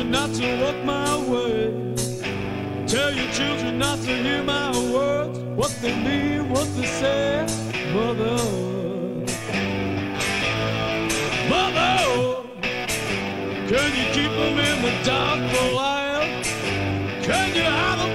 not to walk my way. Tell your children not to hear my words, what they mean, what they say. Mother, mother, can you keep them in the dark for a while? Can you hide them